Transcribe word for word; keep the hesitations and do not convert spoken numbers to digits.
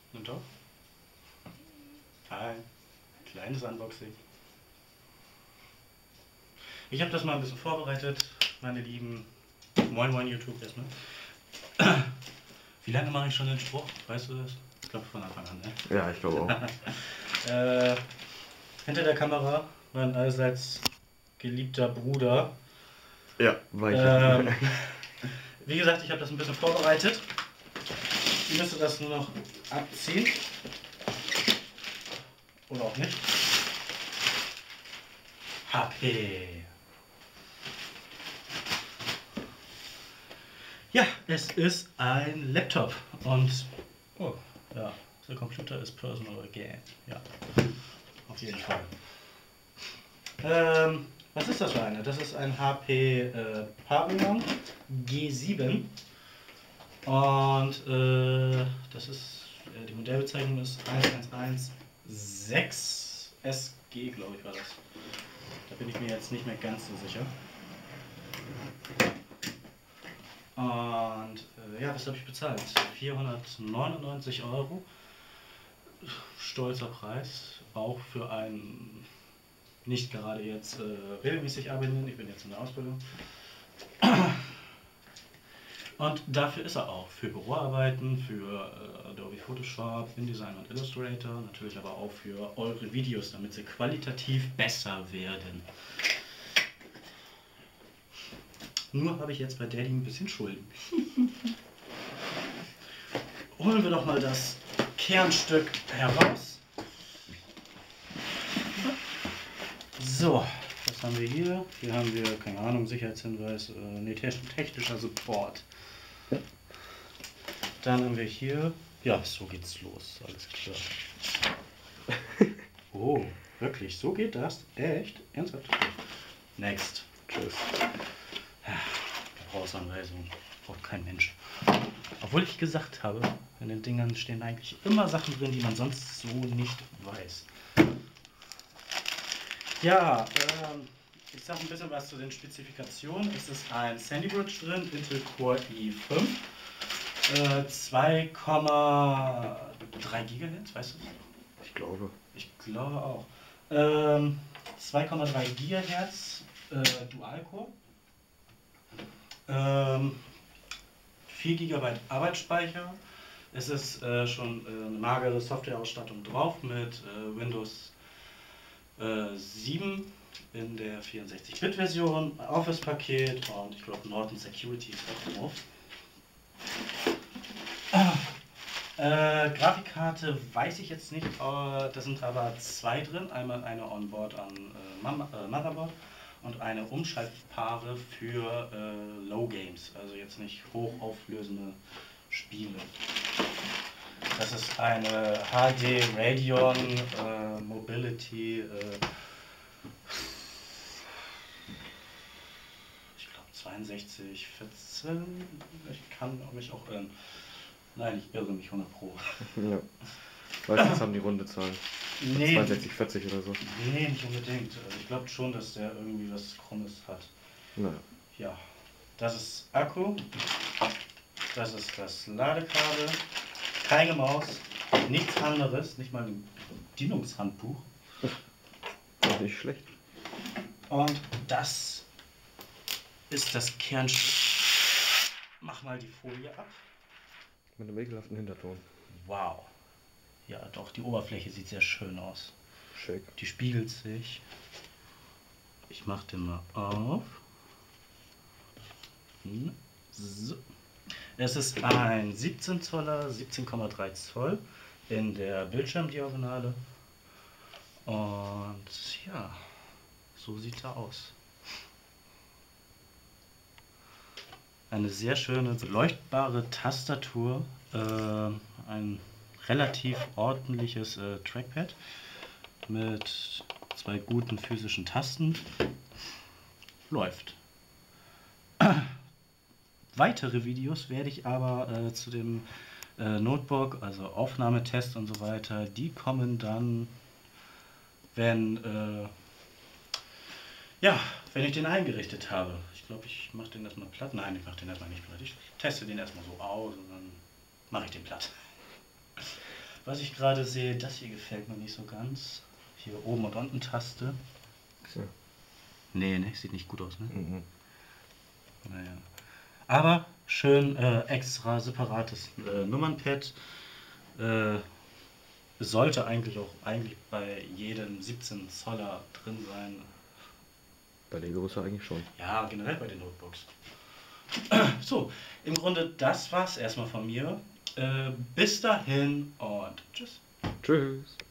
Und doch? Hi. Kleines Unboxing. Ich habe das mal ein bisschen vorbereitet, meine Lieben. Moin Moin YouTube erstmal. Wie lange mache ich schon den Spruch? Weißt du das? Ich glaube von Anfang an, ne? Ja, ich glaube auch. äh, hinter der Kamera mein allseits geliebter Bruder. Ja, weiter. Ähm, wie gesagt, ich habe das ein bisschen vorbereitet. Ich müsste das nur noch abziehen. Oder auch nicht. H P. Ja, es ist ein Laptop und oh, ja, the computer is personal again. Ja, auf jeden Fall. Ähm, was ist das für eine? Das ist ein H P äh, Pavilion G sieben und äh, das ist äh, die Modellbezeichnung ist eins eins eins sechs S G, glaube ich, war das. Da bin ich mir jetzt nicht mehr ganz so sicher. Und äh, ja, was habe ich bezahlt? vierhundertneunundneunzig Euro. Stolzer Preis, auch für einen nicht gerade jetzt äh, regelmäßig arbeitenden. Ich bin jetzt in der Ausbildung. Und dafür ist er auch. Für Büroarbeiten, für äh, Adobe Photoshop, InDesign und Illustrator. Natürlich aber auch für eure Videos, damit sie qualitativ besser werden. Nur habe ich jetzt bei Daddy ein bisschen Schulden. Holen wir doch mal das Kernstück heraus. So, was haben wir hier? Hier haben wir, keine Ahnung, Sicherheitshinweis, äh, nee, technischer Support. Dann haben wir hier, ja, so geht's los, alles klar. Oh, wirklich, so geht das? Echt? Ernsthaft? Next. Tschüss. Gebrauchsanweisung, braucht kein Mensch. Obwohl ich gesagt habe, in den Dingern stehen eigentlich immer Sachen drin, die man sonst so nicht weiß. Ja, ähm, ich sage ein bisschen was zu den Spezifikationen. Es ist ein Sandy Bridge drin, Intel Core i fünf, äh, zwei Komma drei Gigahertz, weißt du? Ich glaube. Ich glaube auch. Ähm, zwei Komma drei Gigahertz, äh, Dual-Core. Ähm, vier Gigabyte Arbeitsspeicher. Es ist äh, schon äh, eine magere Softwareausstattung drauf mit äh, Windows äh, sieben in der vierundsechzig Bit Version, Office-Paket und ich glaube Norton Security ist auch drauf. Äh, Grafikkarte weiß ich jetzt nicht, äh, da sind aber zwei drin. Einmal eine Onboard an äh, Mama, äh, Motherboard und eine Umschaltpaare für äh, Low Games, also jetzt nicht hochauflösende Spiele. Das ist eine H D Radeon äh, Mobility, äh, ich glaube zweiundsechzig vierzehn, ich kann mich auch irren. Nein, ich irre mich hundert Pro. Ja. Meistens haben die runde Zahlen. Nee, zweiundsechzig, vierzig oder so. Nee, nicht unbedingt. Also ich glaube schon, dass der irgendwie was Krummes hat. Naja. Ja, das ist Akku. Das ist das Ladekabel. Keine Maus. Nichts anderes. Nicht mal ein Bedienungshandbuch. Auch nicht schlecht. Und das ist das Kernstück. Mach mal die Folie ab. Mit einem ekelhaften Hinterton. Wow. Ja, doch, die Oberfläche sieht sehr schön aus. Schick. Die spiegelt sich. Ich mach den mal auf. So. Es ist ein siebzehn Zoller, siebzehn Komma drei Zoll in der Bildschirmdiagonale. Und ja, so sieht er aus. Eine sehr schöne, leuchtbare Tastatur, äh, ein relativ ordentliches äh, Trackpad mit zwei guten physischen Tasten. Läuft. Weitere Videos werde ich aber äh, zu dem äh, Notebook, also Aufnahmetest und so weiter, die kommen dann, wenn äh, ja, wenn ich den eingerichtet habe. Ich glaube, ich mache den erstmal platt. Nein, ich mache den erstmal nicht platt. Ich teste den erstmal so aus und dann mache ich den platt. Was ich gerade sehe, das hier gefällt mir nicht so ganz. Hier oben und unten Taste. So. Nee, ne, sieht nicht gut aus, ne? Mhm. Naja. Aber schön äh, extra separates äh, Nummernpad. Äh, sollte eigentlich auch eigentlich bei jedem siebzehn Zoller drin sein. Bei der Größe eigentlich schon. Ja, generell bei den Notebooks. So, im Grunde das war's erstmal von mir. Äh, bis dahin und tschüss. Tschüss.